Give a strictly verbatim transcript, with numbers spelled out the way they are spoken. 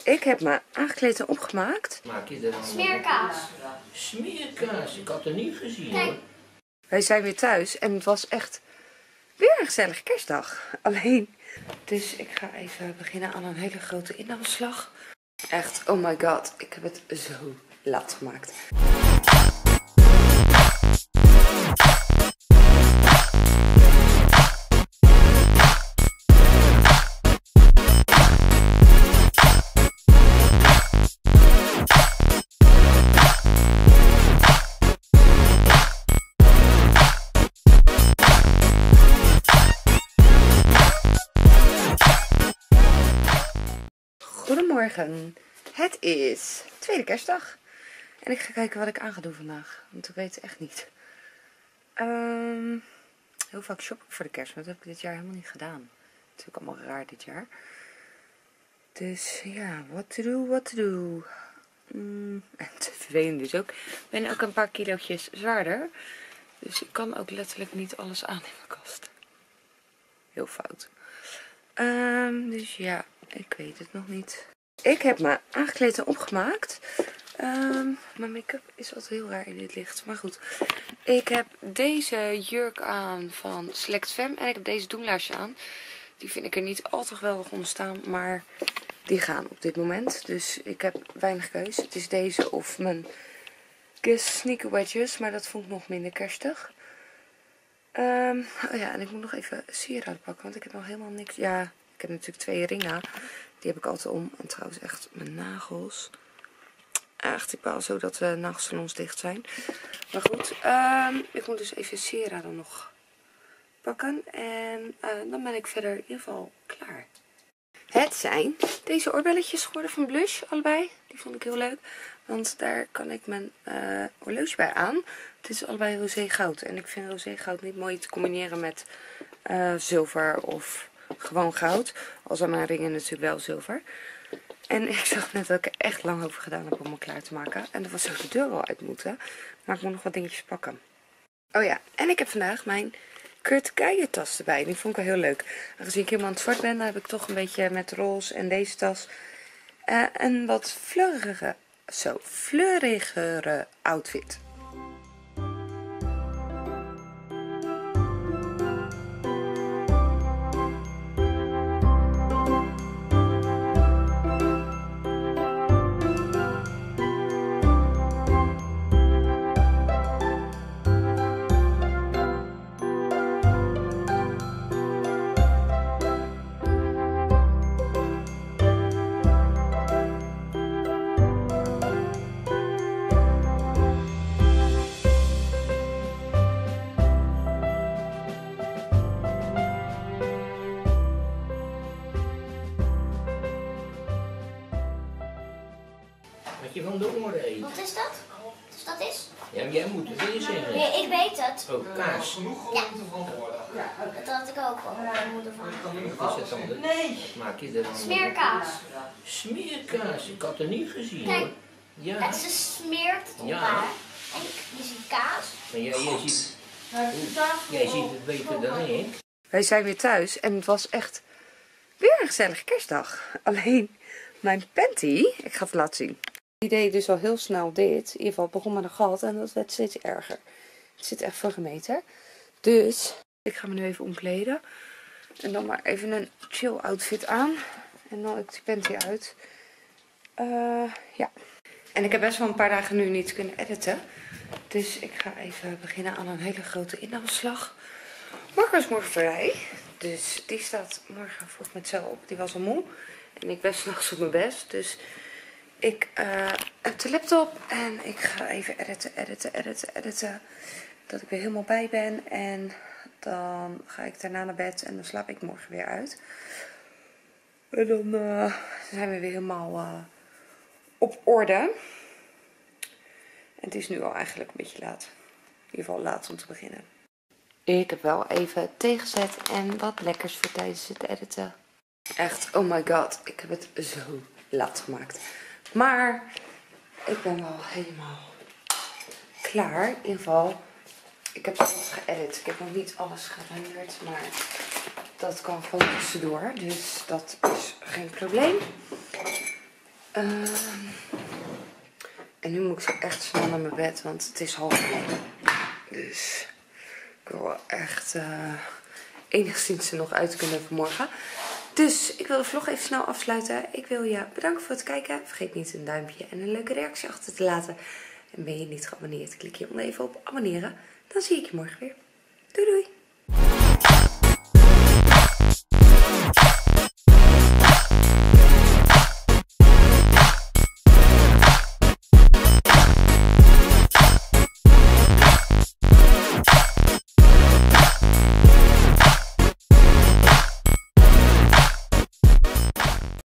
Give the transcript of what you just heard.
Ik heb me aangekleed en opgemaakt. Maak je er dan Smeerkaas. Smeerkaas, ik had er niet gezien Kijk. hoor. Wij zijn weer thuis en het was echt weer een gezellige kerstdag. Alleen. Dus ik ga even beginnen aan een hele grote inhaalslag. Echt, oh my god, ik heb het zo laat gemaakt. Goedemorgen, het is tweede kerstdag en ik ga kijken wat ik aan ga doen vandaag, want ik weet het echt niet. Um, heel vaak shoppen voor de kerst, maar dat heb ik dit jaar helemaal niet gedaan. Het is ook allemaal raar dit jaar. Dus ja, wat te doen, wat te doen. Mm, en te vervelend dus ook. Ik ben ook een paar kilootjes zwaarder, dus ik kan ook letterlijk niet alles aan in mijn kast. Heel fout. Um, dus ja, ik weet het nog niet. Ik heb me aangekleed en opgemaakt. Um, mijn make-up is altijd heel raar in dit licht. Maar goed. Ik heb deze jurk aan van Select Femme. En ik heb deze doenlaarsje aan. Die vind ik er niet al te geweldig onder staan. Maar die gaan op dit moment. Dus ik heb weinig keus. Het is deze of mijn Guess sneaker wedges. Maar dat vond ik nog minder kerstig. Um, oh ja, en ik moet nog even sieraden pakken. Want ik heb nog helemaal niks. Ja, ik heb natuurlijk twee ringen. Die heb ik altijd om. En trouwens echt mijn nagels. Echt, ik baal zo dat de nagelsalons dicht zijn. Maar goed, um, ik moet dus even sieraden nog pakken. En uh, dan ben ik verder in ieder geval klaar. Het zijn deze oorbelletjes geworden van Blush, allebei. Die vond ik heel leuk. Want daar kan ik mijn uh, horloge bij aan. Het is allebei roze goud. En ik vind roze goud niet mooi te combineren met uh, zilver of gewoon goud. Al zijn mijn ringen natuurlijk wel zilver. En ik zag net dat ik er echt lang over gedaan heb om me klaar te maken. En er was zo de deur al uit moeten. Maar ik moet nog wat dingetjes pakken. Oh ja, en ik heb vandaag mijn Kurt Keijer tas erbij. Die vond ik wel heel leuk. Aangezien ik helemaal aan het zwart ben, dan heb ik toch een beetje met roze en deze tas uh, een wat fleurige, zo, fleurigere outfit. Van de oren. Wat is dat? Dus dat is? Ja, maar jij moet het weer zeggen. Nee, ik weet het. Oh, kaas. Ja. Dat had ik ook al. Mijn moeder van. Wat is het dan? Nee. Maak je er dan Smeerkaas. Smeerkaas, ik had er niet gezien Kijk. hoor. Ja. Het ze smeert het op Ja. haar. En je ziet kaas. Maar jij, jij, ziet, jij ziet het beter dan ik. Wij zijn weer thuis en het was echt weer een gezellige kerstdag. Alleen mijn panty, ik ga het laten zien. Die deed dus al heel snel dit. In ieder geval het begon met een gat en dat werd steeds erger. Het zit echt voor een meter. Dus ik ga me nu even omkleden. En dan maar even een chill outfit aan. En dan ik die panty uit. Uh, ja. En ik heb best wel een paar dagen nu niet kunnen editen. Dus ik ga even beginnen aan een hele grote inhaalslag. Marco is morgen vrij. Dus die staat morgen vroeg met cel op. Die was al moe. En ik ben 's nachts op mijn best. Dus ik uh, heb de laptop en ik ga even editen, editen, editen, editen. Dat ik weer helemaal bij ben. En dan ga ik daarna naar bed en dan slaap ik morgen weer uit. En dan uh, zijn we weer helemaal uh, op orde. En het is nu al eigenlijk een beetje laat. In ieder geval laat om te beginnen. Ik heb wel even thee gezet en wat lekkers voor tijdens het editen. Echt, oh my god, ik heb het zo laat gemaakt. Maar ik ben wel helemaal klaar. In ieder geval, ik heb alles geëdit. Ik heb nog niet alles gerenderd, maar dat kan gewoon tussendoor. Dus dat is geen probleem. Uh, en nu moet ik zo echt snel naar mijn bed, want het is half één. Dus ik wil wel echt uh, enigszins er nog uit kunnen vanmorgen. Dus ik wil de vlog even snel afsluiten. Ik wil je bedanken voor het kijken. Vergeet niet een duimpje en een leuke reactie achter te laten. En ben je niet geabonneerd, klik je onder even op abonneren. Dan zie ik je morgen weer. Doei doei!